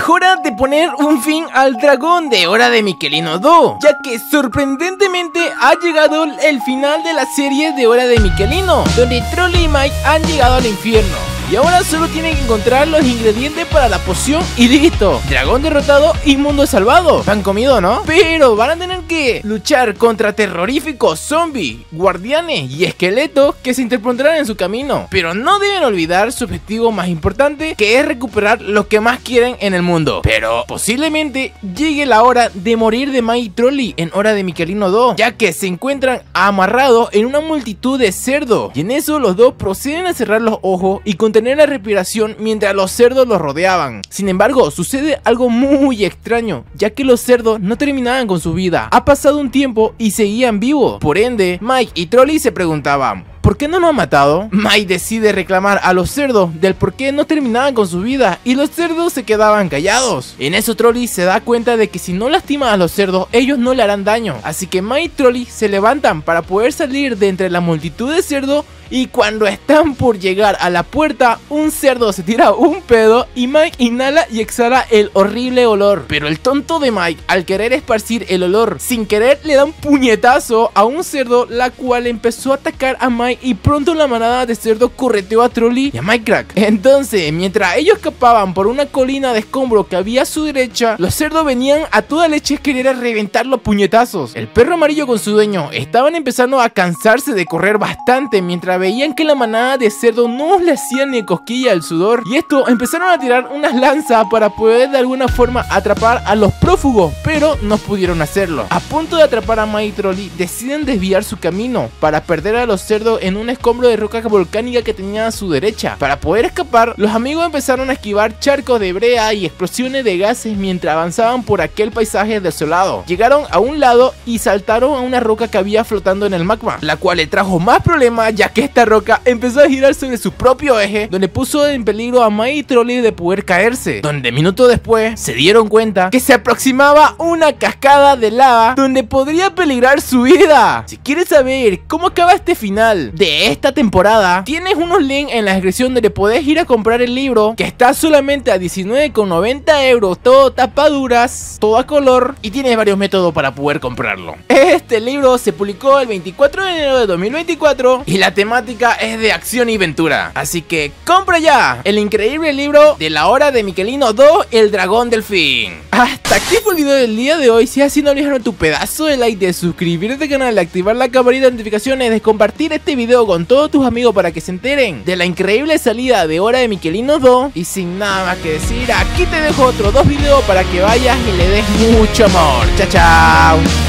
hora de poner un fin al dragón de Hora de Miquelino 2, ya que sorprendentemente ha llegado el final de la serie de Hora de Miquelino, donde Trolli y Mike han llegado al infierno. Y ahora solo tienen que encontrar los ingredientes para la poción y listo. Dragón derrotado y mundo salvado. Pan comido, ¿no? Pero van a tener que luchar contra terroríficos zombies, guardianes y esqueletos que se interpondrán en su camino. Pero no deben olvidar su objetivo más importante, que es recuperar lo que más quieren en el mundo. Pero posiblemente llegue la hora de morir de Mike y Trolli en Hora de Miquelino 2, ya que se encuentran amarrados en una multitud de cerdos. Y en eso los dos proceden a cerrar los ojos y contener la respiración mientras los cerdos los rodeaban. Sin embargo, sucede algo muy extraño, ya que los cerdos no terminaban con su vida. Ha pasado un tiempo y seguían vivos. Por ende, Mike y Trolli se preguntaban: ¿por qué no nos ha matado? Mike decide reclamar a los cerdos del por qué no terminaban con su vida, y los cerdos se quedaban callados. En eso Trolli se da cuenta de que si no lastima a los cerdos, ellos no le harán daño. Así que Mike y Trolli se levantan para poder salir de entre la multitud de cerdos. Y cuando están por llegar a la puerta, un cerdo se tira un pedo y Mike inhala y exhala el horrible olor. Pero el tonto de Mike, al querer esparcir el olor, sin querer le da un puñetazo a un cerdo, la cual empezó a atacar a Mike, y pronto la manada de cerdos correteó a Trolli y a Minecraft. Entonces, mientras ellos escapaban por una colina de escombros que había a su derecha, los cerdos venían a toda leche a querer reventar los puñetazos. El perro amarillo con su dueño estaban empezando a cansarse de correr bastante, mientras veían que la manada de cerdos no le hacían ni cosquilla al sudor, y esto empezaron a tirar unas lanzas para poder de alguna forma atrapar a los prófugos, pero no pudieron hacerlo. A punto de atrapar a Mike y Trolli, deciden desviar su camino para perder a los cerdos en un escombro de roca volcánica que tenía a su derecha. Para poder escapar, los amigos empezaron a esquivar charcos de brea y explosiones de gases mientras avanzaban por aquel paisaje desolado. Llegaron a un lado y saltaron a una roca que había flotando en el magma, la cual le trajo más problemas, ya que esta roca empezó a girar sobre su propio eje, donde puso en peligro a Mike y Trolli de poder caerse, donde minutos después se dieron cuenta que se aproximaba una cascada de lava donde podría peligrar su vida. Si quieres saber cómo acaba este final de esta temporada, tienes unos links en la descripción donde podés ir a comprar el libro, que está solamente a 19,90 €, todo tapaduras, todo a color, y tienes varios métodos para poder comprarlo. Este libro se publicó el 24 de enero de 2024 y la temática es de acción y aventura, así que compra ya el increíble libro de la Hora de Miquelino 2, el dragón del fin. Hasta aquí fue el video del día de hoy. Si así, no olvides tu pedazo de like, de suscribirte al canal, de activar la campanita de notificaciones, de compartir este video con todos tus amigos para que se enteren de la increíble salida de Hora de Miquelino 2. Y sin nada más que decir, aquí te dejo otros 2 videos para que vayas y le des mucho amor. Chao, chao.